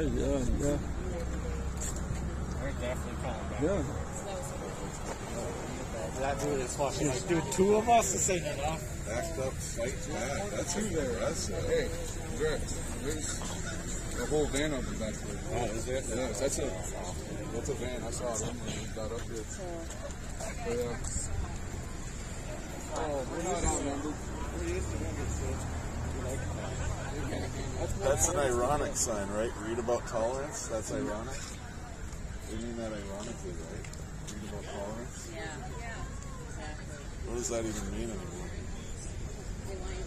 right. Yeah. We're definitely coming back. Yeah. That dude is fucking like, dude, two of us is saying enough. Backed up, fight back. That's impressive. Hey, there's the whole van of the back there. Oh, is it? Yes, that's a van. I saw them when we got up here. But, oh, we're not outnumbered. That's an ironic sign, right? Read about tolerance. That's ironic. We mean that ironically, right? Read about tolerance. Yeah. Exactly. What does that even mean anymore?